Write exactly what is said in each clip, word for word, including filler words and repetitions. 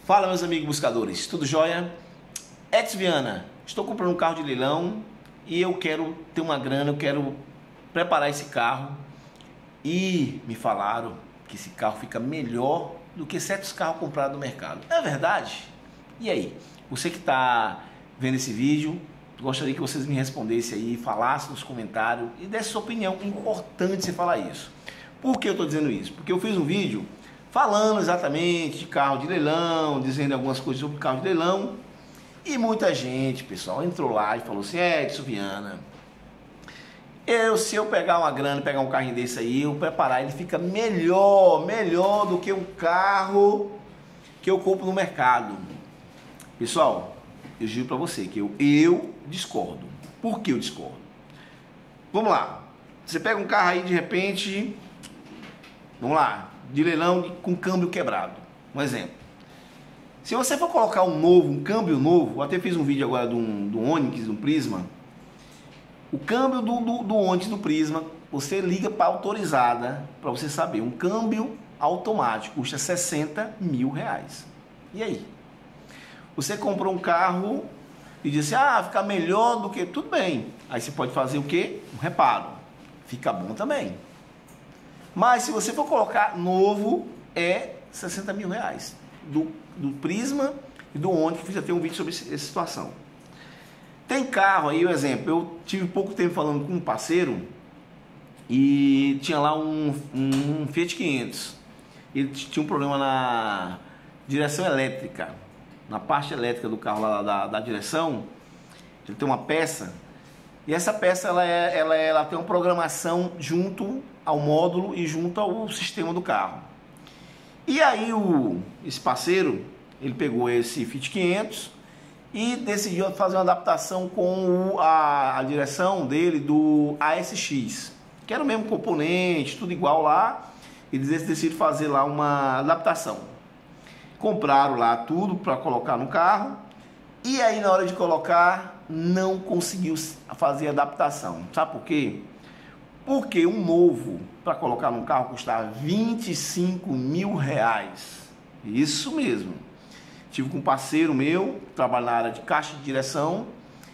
Fala, meus amigos buscadores, tudo jóia? Edson Viana, estou comprando um carro de leilão e eu quero ter uma grana, eu quero preparar esse carro e me falaram que esse carro fica melhor do que certos carros comprados no mercado. É verdade? E aí? Você que está vendo esse vídeo, gostaria que vocês me respondessem aí, falassem nos comentários e dessem sua opinião. É importante você falar isso. Por que eu estou dizendo isso? Porque eu fiz um vídeo falando exatamente de carro de leilão, dizendo algumas coisas sobre carro de leilão, e muita gente, pessoal, entrou lá e falou assim: Edson Viana, eu, se eu pegar uma grana, pegar um carrinho desse aí, eu preparar, ele fica melhor, melhor do que um carro que eu compro no mercado. Pessoal, eu digo para você que eu, eu discordo. Por que eu discordo? Vamos lá, você pega um carro aí de repente, vamos lá, de leilão com câmbio quebrado, um exemplo. Se você for colocar um novo, um câmbio novo, eu até fiz um vídeo agora do, do Onix, do Prisma, o câmbio do, do, do Onix, do Prisma, você liga para autorizada, para você saber, um câmbio automático custa sessenta mil reais. E aí? Você comprou um carro e disse, ah, fica melhor do que, tudo bem. Aí você pode fazer o quê? Um reparo. Fica bom também. Mas se você for colocar novo, é sessenta mil reais. Do, do Prisma e do Onix, que fiz até um vídeo sobre essa situação. Tem carro aí, o exemplo, eu tive pouco tempo falando com um parceiro e tinha lá um, um, um Fiat quinhentos. Ele tinha um problema na direção elétrica, na parte elétrica do carro lá da, da direção. Ele tem uma peça e essa peça ela, é, ela, é, ela tem uma programação junto ao módulo e junto ao sistema do carro. E aí o, esse parceiro, ele pegou esse Fiat quinhentos e decidiu fazer uma adaptação com o, a, a direção dele do A S X, que era o mesmo componente, tudo igual lá. Eles decidiram fazer lá uma adaptação. Compraram lá tudo para colocar no carro e aí na hora de colocar não conseguiu fazer a adaptação. Sabe por quê? Porque um novo para colocar no carro custava vinte e cinco mil reais. Isso mesmo. Tive com um parceiro meu, que trabalha na área de caixa de direção,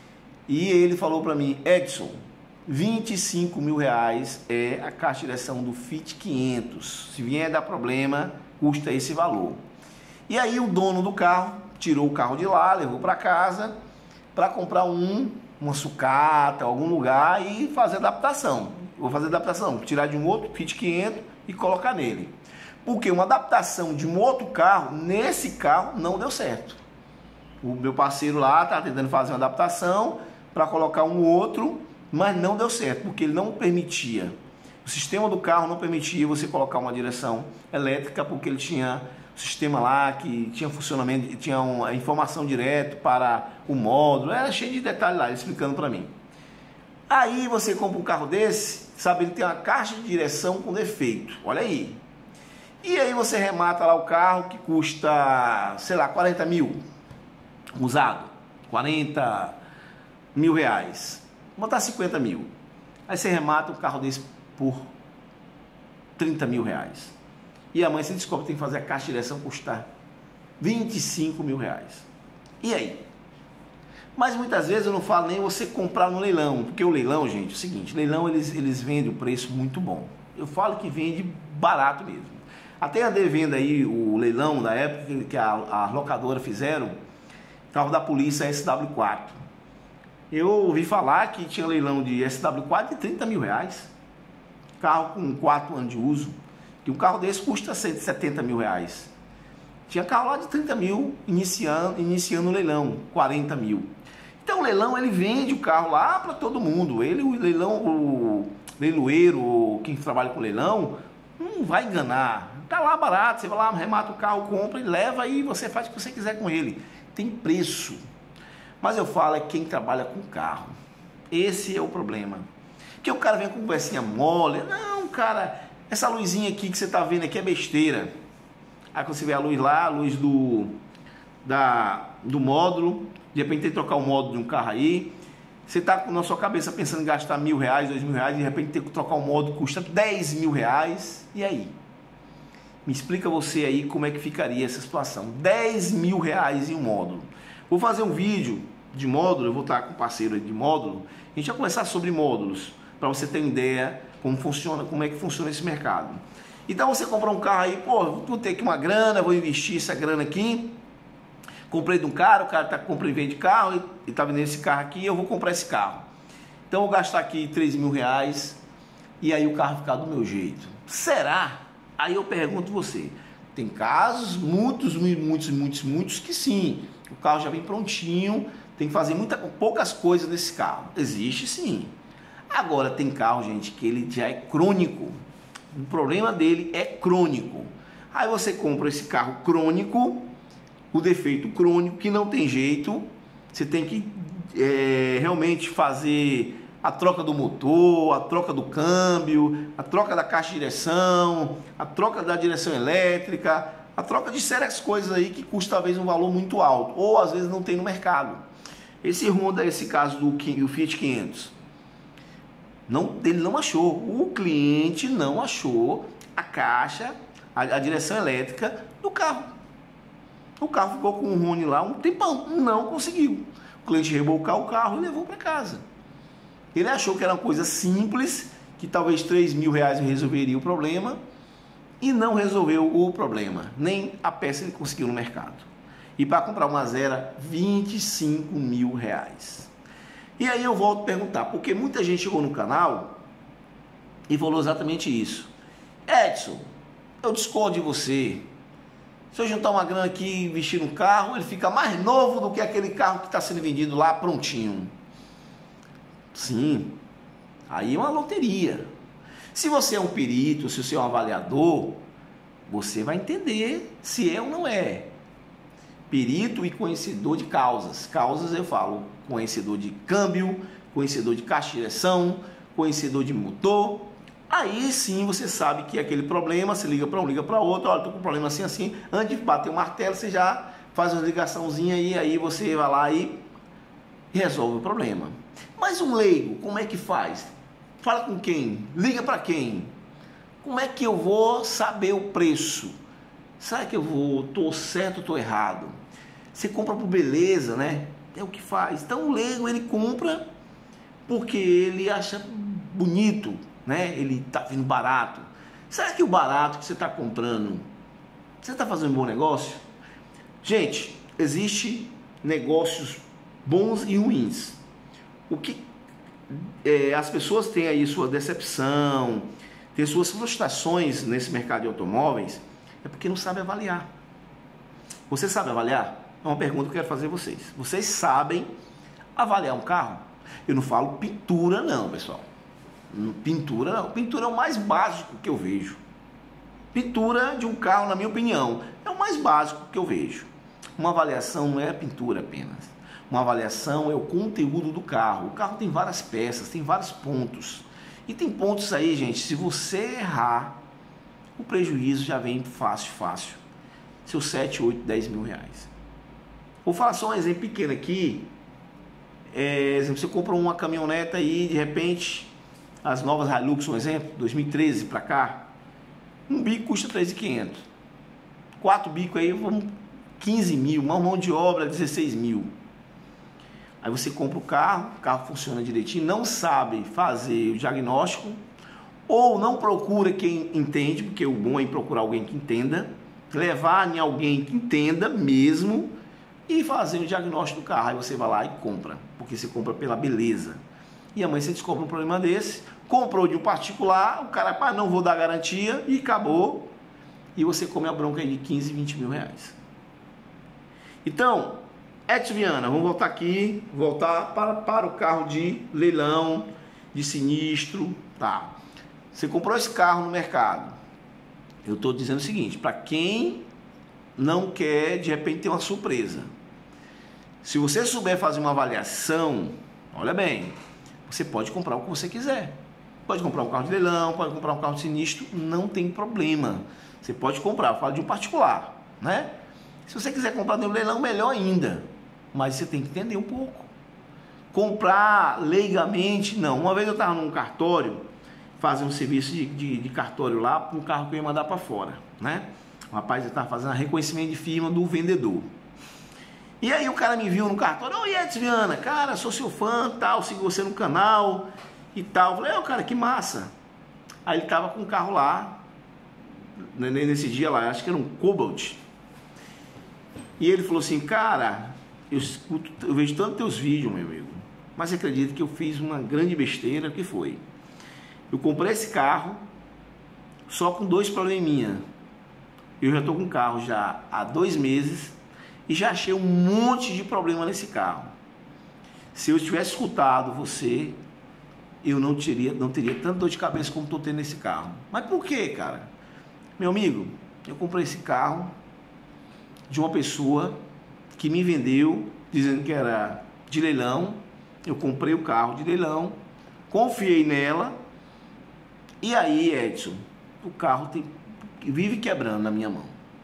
e ele falou para mim, Edson, vinte e cinco mil reais é a caixa de direção do Fiat quinhentos. Se vier dar problema, custa esse valor. E aí o dono do carro tirou o carro de lá, levou para casa para comprar um, uma sucata, algum lugar e fazer adaptação. Vou fazer adaptação, tirar de um outro Fiat quinhentos e colocar nele. Porque uma adaptação de um outro carro, nesse carro, não deu certo. O meu parceiro lá está tentando fazer uma adaptação para colocar um outro, mas não deu certo, porque ele não permitia. O sistema do carro não permitia você colocar uma direção elétrica, porque ele tinha um sistema lá que tinha funcionamento, tinha uma informação direto para o módulo, era cheio de detalhes lá, ele explicando para mim. Aí você compra um carro desse, sabe, ele tem uma caixa de direção com defeito, olha aí. E aí você remata lá o carro que custa, sei lá, quarenta mil, usado, quarenta mil reais, vou botar cinquenta mil. Aí você remata um carro desse por trinta mil reais. E amanhã você descobre que tem que fazer a caixa de direção custar vinte e cinco mil reais. E aí? Mas muitas vezes eu não falo nem você comprar no leilão, porque o leilão, gente, é o seguinte, leilão eles, eles vendem o preço muito bom. Eu falo que vende barato mesmo. Até andei vendo aí o leilão da época que a, a locadora fizeram, carro da polícia S W quatro. Eu ouvi falar que tinha leilão de S W quatro de trinta mil reais. Carro com quatro anos de uso. E um carro desse custa cento e setenta mil reais. Tinha carro lá de trinta mil iniciando, iniciando o leilão, quarenta mil. Então o leilão ele vende o carro lá para todo mundo. Ele, o leilão, o leiloeiro, quem trabalha com leilão, não vai enganar. Tá lá barato, você vai lá, remata o carro, compra e leva e você faz o que você quiser com ele. Tem preço. Mas eu falo é quem trabalha com carro. Esse é o problema. Que o cara vem com conversinha mole. Não, cara, essa luzinha aqui que você tá vendo aqui é besteira. Aí quando você vê a luz lá, a luz do, da, do módulo, de repente tem que trocar o módulo de um carro aí. Você tá na sua cabeça pensando em gastar mil reais, dois mil reais, de repente tem que trocar o módulo que custa dez mil reais. E aí? Me explica você aí como é que ficaria essa situação. dez mil reais em um módulo. Vou fazer um vídeo de módulo, eu vou estar com um parceiro de módulo. A gente vai conversar sobre módulos, para você ter uma ideia como funciona, como é que funciona esse mercado. Então você comprar um carro aí, pô, vou ter aqui uma grana, vou investir essa grana aqui. Comprei de um cara, o cara está comprando venda de carro e está vendendo esse carro aqui, eu vou comprar esse carro. Então eu vou gastar aqui três mil reais e aí o carro ficar do meu jeito. Será? Aí eu pergunto você, tem casos, muitos, muitos, muitos, muitos que sim, o carro já vem prontinho, tem que fazer muita, poucas coisas nesse carro. Existe sim. Agora tem carro, gente, que ele já é crônico. O problema dele é crônico. Aí você compra esse carro crônico, o defeito crônico que não tem jeito, você tem que é, realmente fazer a troca do motor, a troca do câmbio, a troca da caixa de direção, a troca da direção elétrica, a troca de sérias coisas aí que custa talvez um valor muito alto, ou às vezes não tem no mercado. Esse Honda, esse caso do Fiat quinhentos, não, ele não achou, o cliente não achou a caixa, a, a direção elétrica do carro. O carro ficou com o Rony lá um tempão, não conseguiu. O cliente rebocou o carro e levou para casa. Ele achou que era uma coisa simples, que talvez três mil reais resolveria o problema, e não resolveu o problema, nem a peça ele conseguiu no mercado. E para comprar uma zero, vinte e cinco mil reais. E aí eu volto a perguntar, porque muita gente chegou no canal e falou exatamente isso. Edson, eu discordo de você. Se eu juntar uma grana aqui e investir no carro, ele fica mais novo do que aquele carro que está sendo vendido lá prontinho. Sim, aí é uma loteria. Se você é um perito, se você é um avaliador, você vai entender se é ou não é. Perito e conhecedor de causas. Causas eu falo, conhecedor de câmbio, conhecedor de caixa de direção, conhecedor de motor. Aí sim você sabe que aquele problema, você liga para um, liga para outro, olha, estou com um problema assim, assim. Antes de bater o martelo, você já faz uma ligaçãozinha aí, aí você vai lá e resolve o problema. Mas um leigo, como é que faz? Fala com quem? Liga para quem? Como é que eu vou saber o preço? Será que eu vou, estou certo ou estou errado? Você compra por beleza, né? É o que faz. Então o leigo ele compra porque ele acha bonito, né? Ele está vindo barato. Será que o barato que você está comprando, você está fazendo um bom negócio? Gente, existe negócios bons e ruins. O que é, as pessoas têm aí sua decepção, têm suas frustrações nesse mercado de automóveis, é porque não sabe avaliar. Você sabe avaliar? É uma pergunta que eu quero fazer a vocês. Vocês sabem avaliar um carro? Eu não falo pintura não, pessoal. Pintura não. Pintura é o mais básico que eu vejo. Pintura de um carro, na minha opinião, é o mais básico que eu vejo. Uma avaliação não é a pintura apenas. Uma avaliação é o conteúdo do carro. O carro tem várias peças, tem vários pontos. E tem pontos aí, gente, se você errar, o prejuízo já vem fácil, fácil. Seus sete, oito, dez mil reais. Vou falar só um exemplo pequeno aqui. É, você comprou uma caminhoneta aí, de repente, as novas Hilux, um exemplo, dois mil e treze para cá, um bico custa três mil e quinhentos. Quatro bicos aí, vamos quinze mil, uma mão de obra dezesseis mil. Aí você compra o carro, o carro funciona direitinho, não sabe fazer o diagnóstico, ou não procura quem entende, porque o bom é procurar alguém que entenda, levar em alguém que entenda mesmo e fazer o diagnóstico do carro. Aí você vai lá e compra, porque você compra pela beleza. E amanhã você descobre um problema desse, comprou de um particular, o cara, pá, não vou dar garantia e acabou. E você come a bronca aí de quinze, vinte mil reais. Então, Edson Viana, vamos voltar aqui, voltar para, para o carro de leilão, de sinistro, tá? Você comprou esse carro no mercado. Eu estou dizendo o seguinte, para quem não quer, de repente, ter uma surpresa. Se você souber fazer uma avaliação, olha bem, você pode comprar o que você quiser. Pode comprar um carro de leilão, pode comprar um carro de sinistro, não tem problema. Você pode comprar, eu falo de um particular, né? Se você quiser comprar de um leilão, melhor ainda. Mas você tem que entender um pouco. Comprar leigamente, não. Uma vez eu estava num cartório fazer um serviço de, de, de cartório lá para um carro que eu ia mandar para fora, né? O rapaz estava fazendo reconhecimento de firma do vendedor. E aí o cara me viu no cartório, oi Edson Viana, cara, sou seu fã, tal, sigo você no canal e tal. Eu falei, é, cara, que massa. Aí ele tava com um carro lá, nesse dia lá, acho que era um Cobalt. E ele falou assim, cara, eu escuto, eu vejo tanto teus vídeos, meu amigo, mas acredito que eu fiz uma grande besteira, que foi? Eu comprei esse carro só com dois probleminha. Eu já tô com o carro já há dois meses e já achei um monte de problema nesse carro. Se eu tivesse escutado você, eu não teria, não teria tanta dor de cabeça como estou tendo nesse carro. Mas por quê, cara? Meu amigo, eu comprei esse carro de uma pessoa que me vendeu, dizendo que era de leilão. Eu comprei o carro de leilão, confiei nela, e aí, Edson, o carro tem, vive quebrando na minha mão.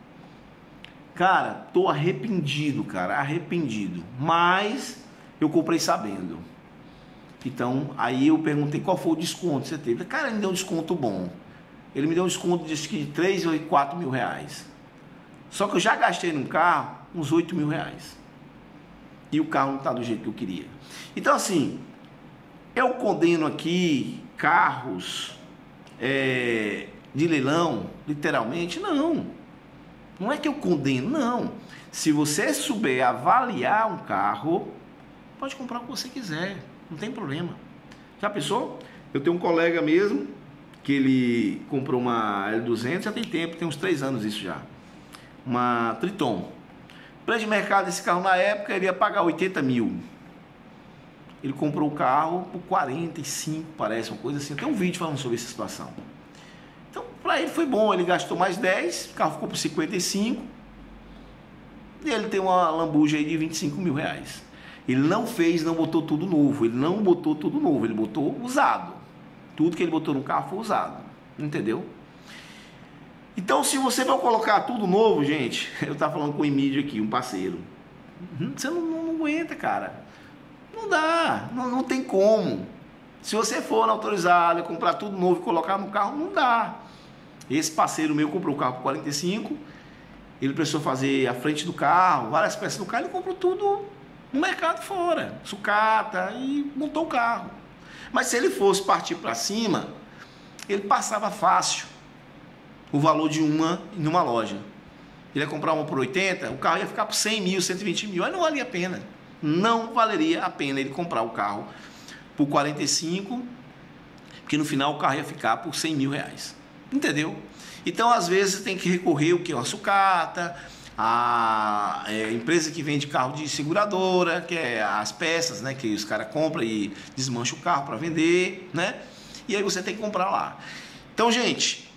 Cara, tô arrependido, cara, arrependido. Mas eu comprei sabendo. Então, aí eu perguntei qual foi o desconto que você teve. Cara, ele me deu um desconto bom. Ele me deu um desconto de três ou quatro mil reais. Só que eu já gastei num carro uns oito mil reais. E o carro não tá do jeito que eu queria. Então, assim, eu condeno aqui carros é, de leilão, literalmente, não. Não é que eu condeno, não. Se você souber avaliar um carro, pode comprar o que você quiser, não tem problema. Já pensou? Eu tenho um colega mesmo, que ele comprou uma L duzentos, já tem tempo, tem uns três anos isso já. Uma Triton. O preço de mercado desse carro na época, ele ia pagar oitenta mil. Ele comprou o carro por quarenta e cinco, parece, uma coisa assim. Tem um vídeo falando sobre essa situação. Então, para ele foi bom, ele gastou mais dez, o carro ficou por cinquenta e cinco. E ele tem uma lambuja aí de vinte e cinco mil reais. Ele não fez, não botou tudo novo. Ele não botou tudo novo, ele botou usado. Tudo que ele botou no carro foi usado. Entendeu? Então, se você vai colocar tudo novo, gente, eu tava falando com o Emílio aqui, um parceiro. Você não, não, não aguenta, cara. Não dá, não, não tem como. Se você for na autorizada, comprar tudo novo e colocar no carro, não dá. Esse parceiro meu comprou o carro por quarenta e cinco. Ele precisou fazer a frente do carro, várias peças do carro, ele comprou tudo no mercado fora, sucata, e montou o carro. Mas se ele fosse partir para cima, ele passava fácil o valor de uma em uma loja. Ele ia comprar uma por oitenta, o carro ia ficar por cem mil, cento e vinte mil, aí não valia a pena. Não valeria a pena ele comprar o carro por quarenta e cinco, porque no final o carro ia ficar por cem mil reais. Entendeu? Então, às vezes, tem que recorrer o que? Uma sucata, a é, empresa que vende carro de seguradora, que é as peças, né, que os caras compram e desmancham o carro para vender, né? E aí você tem que comprar lá. Então, gente,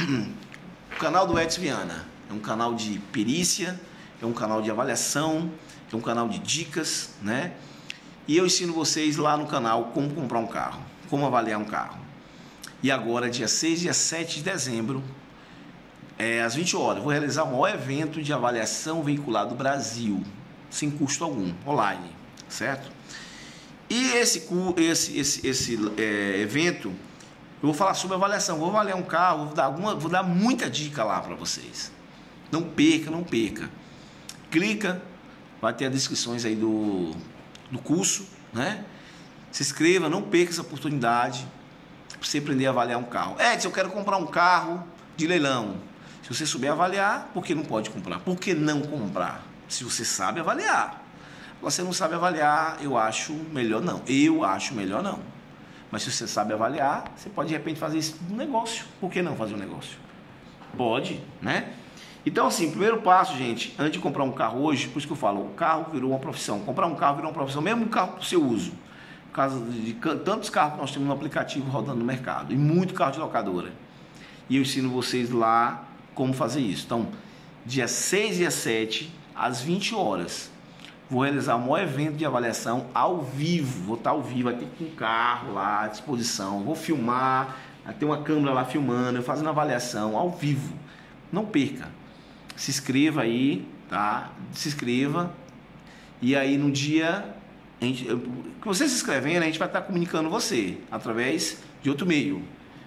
o canal do Edson Viana é um canal de perícia, é um canal de avaliação, é um canal de dicas, né? E eu ensino vocês lá no canal como comprar um carro, como avaliar um carro. E agora, dia seis e dia sete de dezembro, é, às vinte horas, vou realizar o maior evento de avaliação veicular do Brasil, sem custo algum, online, certo? E esse, esse, esse, esse é, evento, eu vou falar sobre avaliação, vou avaliar um carro, vou dar, alguma, vou dar muita dica lá para vocês. Não perca, não perca. Clica, vai ter as descrições aí do, do curso, né? Se inscreva, não perca essa oportunidade para você aprender a avaliar um carro. Edson, eu quero comprar um carro de leilão. Se você souber avaliar, por que não pode comprar? Por que não comprar? Se você sabe avaliar. Você não sabe avaliar, eu acho melhor não. Eu acho melhor não. Mas se você sabe avaliar, você pode de repente fazer isso no negócio. Por que não fazer um negócio? Pode, né? Então, assim, primeiro passo, gente, antes de comprar um carro hoje, por isso que eu falo, o carro virou uma profissão. Comprar um carro virou uma profissão, mesmo um carro para o seu uso. Por causa de tantos carros que nós temos no aplicativo rodando no mercado. E muito carro de locadora. E eu ensino vocês lá como fazer isso. Então, dia seis e dia sete, às vinte horas, vou realizar o maior evento de avaliação ao vivo. Vou estar ao vivo, vai ter um carro lá à disposição. Vou filmar, vai ter uma câmera lá filmando, eu fazendo avaliação ao vivo. Não perca. Se inscreva aí, tá? Se inscreva. E aí no dia a gente, que você se inscrevendo, a gente vai estar comunicando você através de outro meio.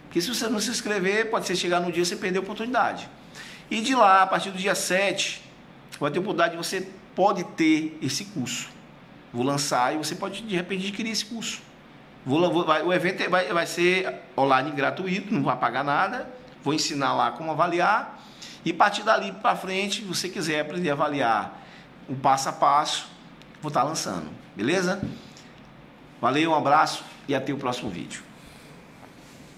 Porque se você não se inscrever, pode ser chegar no dia e você perder a oportunidade. E de lá, a partir do dia sete, vai ter a oportunidade de você pode ter esse curso. Vou lançar e você pode, de repente, adquirir esse curso. Vou, vou, vai, o evento vai, vai ser online gratuito, não vai pagar nada. Vou ensinar lá como avaliar. E a partir dali para frente, se você quiser aprender a avaliar o passo a passo, vou estar lançando. Beleza? Valeu, um abraço e até o próximo vídeo.